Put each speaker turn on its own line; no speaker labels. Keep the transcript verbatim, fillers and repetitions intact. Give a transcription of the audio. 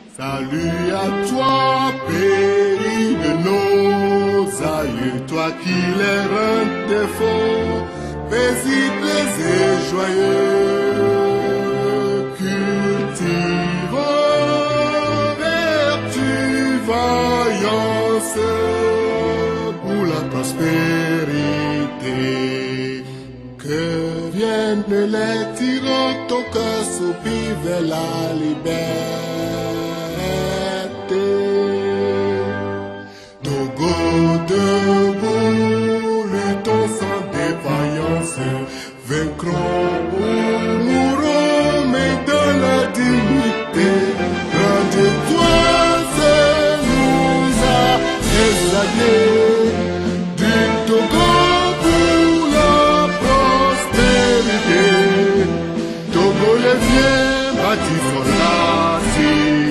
Salut à toi, pays de nos aïeux, toi qui les rends défaut, paisibles et joyeux, cultivons vertu, vaillance pour la prospérité. Que viennent les tyrans, ton cœur soupire vers la liberté. Togo debout, luttons sans défaillance, vaincrons ou mourrons, mais dans la dignité. Rends-toi, c'est nous a exaltés du Togo pour la prospérité. Togo les vieux bâtissons la cité.